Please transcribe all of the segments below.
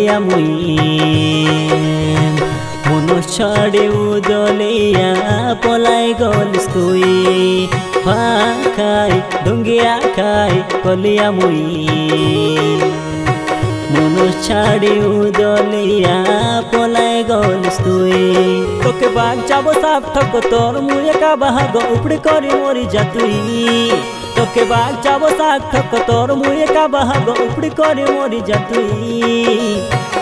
कलिया मुई मनुष छाड़े उदलिया पलाई गलिस तुई भाखाई ढुंगिया खाई कलिया मुई मनुष छाड़े उदलिया पलाई गलिस तुई तोके बाग जाबो साफ ठक तोर मुए का बाग उपड़ी करी मोरी जातुई तोके बाग जाबो साफ ठक तोर मुए का बाग उपड़ी करी मोरी जातुई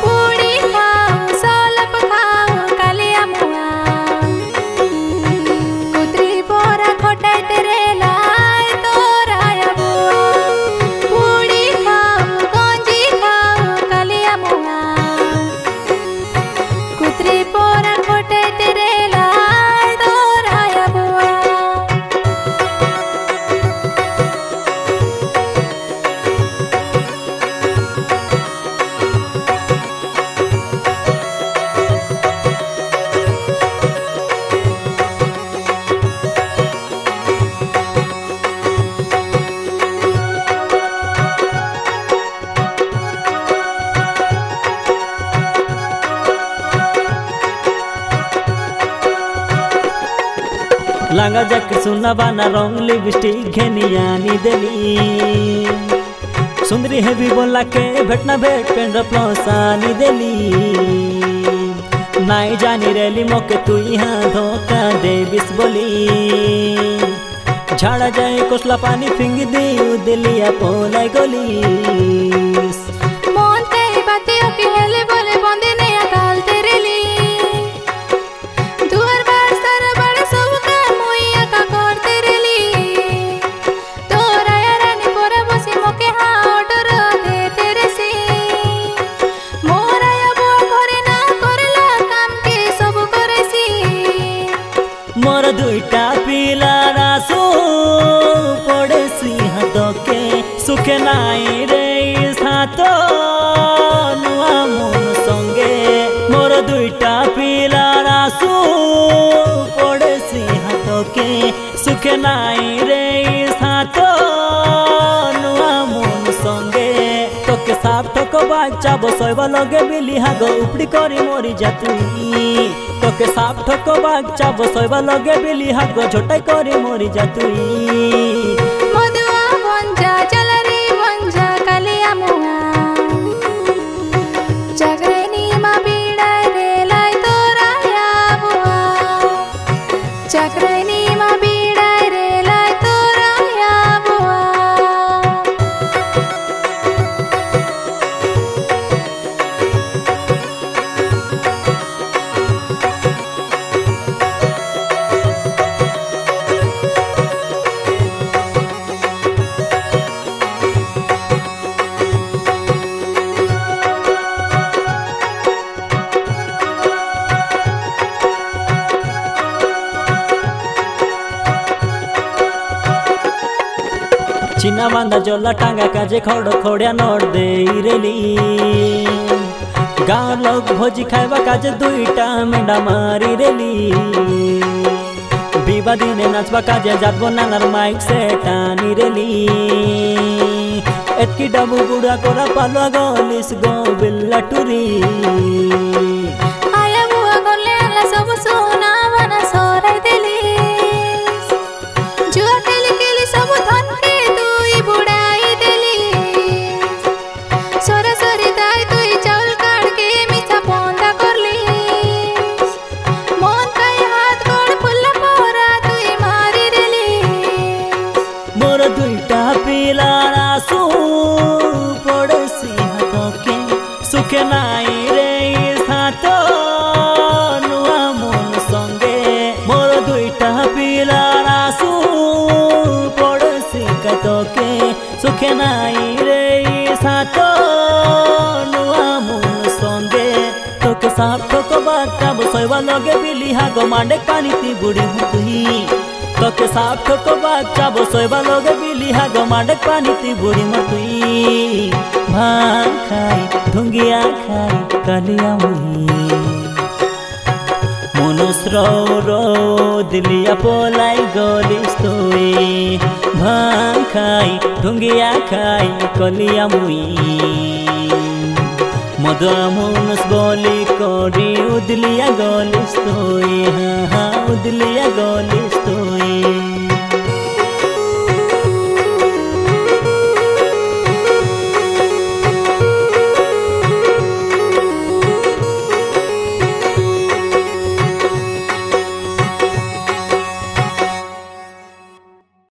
लांगा जाके सुना बाना रंग लिपस्टिक घेनियानी देली सुंदरी है भी बोला के भेटना भेट पेंड प्लसानी देली नाई जानी रेली मोके तू यहाँ धोखा देविस बोली झाड़ा जाए कोसला पानी फिंग दी दिलिया पोलाई गोली मोन कई बातें ओके हेले बोले बंदे ने अकाल तेरेली दुआर बार सारा बड़े सब का मुइया का कर तेरेली तोरा यारानी पोरा बसी मोके हाँ ऑर्डर दे तेरे से मोरा या बुआ घरे ना करला काम के सब करे सी मोर दुईटा पिला रासो पड़े सी हाथों के सुखे नाई रे हाथो नुआ मन संगे मोर दुईटा पिला रासो पड़े सी हाथों के सुखे नाई रे हाथो नुआ मन संगे तोके साफ ठको बाचा बसैबा लगे बिली हाग उपड़ी करी मोरी जातुई तोके साफ ठको बाचा बसैबा लगे बिली हाग झोटाई करी मोरी जातुई मधुआ बंजा चलरी बंजा कलिया मुआ जागरेनी मा बीड़ाय रे लाई तोरा या बुआ जागरेनी मा बीड़ाय रे लाई तोरा या बुआ चिन्ना बांधा जोला टांगा काजे खड़ खोड़िया नोट दे रेली गाँव लोग भोजी खाइबा काजे दुईटा मेंढा मारी रेली बीबा दिने नाचबा काजे जातबो नानार माइक से टानी रेली एतकी डबू बुड़ा कोरा पालुआ गलिस गो बिल्ला टुरी आया बुआ गोले आला सब सोना बना सोराय देली जुआ खेली खेली सब धन के तुई बुड़ाई देली सोरा सोरी दाई तुई चावल काट के मीठा पोंदा करली मोन कई हाथ गोड़ फुल्ला पोरा तुई मारी देली मोर दुईटा पिला रासू पड़ोसी हाथों के सुखे नाई रे हाथो नुआ मन संगे मोर दुईटा पिला रासू पड़ोसी हाथों के सुखे नाई रे हाथो नुआ मन संगे तोके साफ ठको बाटा बसैबा लगे बिली हागो मांडे पानी ती बुड़ी मुतुई तोके साफ ठको बाचा बसैबा लगे बिली हागो मांडे पानी ती बुड़ी मुतुई भांग खाई ढुंगिया खाई कलिया मुई मनुष रो दिलिया पोलाई गलिस तुई भांग खाई ढुंगिया खाई कलिया मुई मदमुनस बोली करी उदलिया गलिस तो हाँ हाँ उदलिया गलिस